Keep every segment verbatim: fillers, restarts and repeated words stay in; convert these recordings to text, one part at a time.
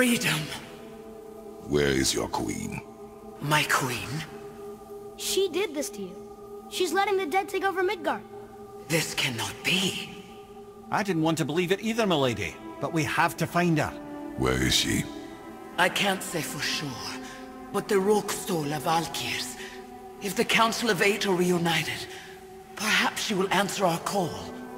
Freedom. Where is your queen? My queen? She did this to you. She's letting the dead take over Midgard. This cannot be. I didn't want to believe it either, milady. But we have to find her. Where is she? I can't say for sure, but the Rokstol of Valkyrs. If the Council of Eight are reunited, perhaps she will answer our call.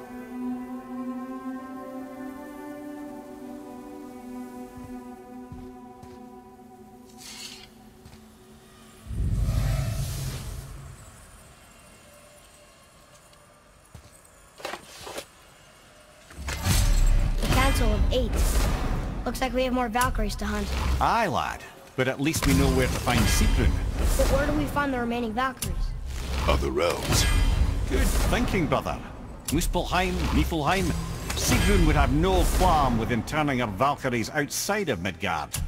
Council of Eight. Looks like we have more Valkyries to hunt. Aye, lad. But at least we know where to find Sigrun. But where do we find the remaining Valkyries? Other realms. Good thinking, brother. Muspelheim, Niflheim. Sigrun would have no qualm with interning her Valkyries outside of Midgard.